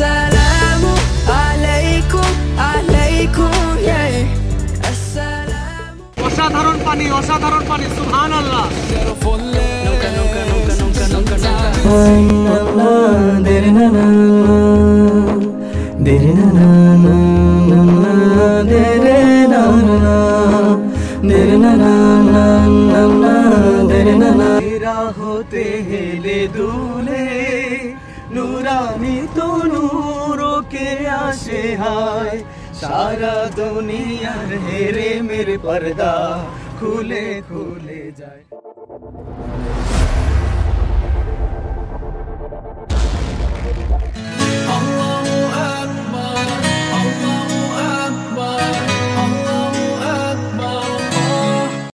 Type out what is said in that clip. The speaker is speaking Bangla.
Assalamu alaikum alaikum Assalamu অসাধারণ পানি সুবহানাল্লাহ Nunca होते हेले दूल्हे नूरानी तो नूरों के आशे हाय सारा दुनिया हेरे मेरे पर्दा खुले खुले जाए।